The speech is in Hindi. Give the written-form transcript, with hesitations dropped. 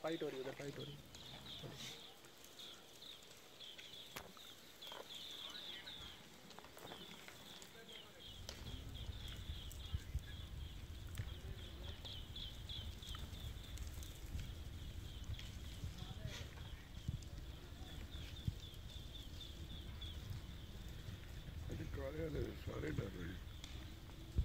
फाइट हो रही है उधर, फाइट हो रही है। सारे डर रहे हैं।